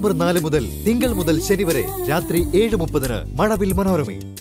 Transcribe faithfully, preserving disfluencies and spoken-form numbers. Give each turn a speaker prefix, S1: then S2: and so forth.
S1: September നാല് മുതൽ തിങ്കൾ മുതൽ ശനി വരെ രാത്രി ഏഴ് മുപ്പതിന് മഴവിൽ മനോരമയിൽ.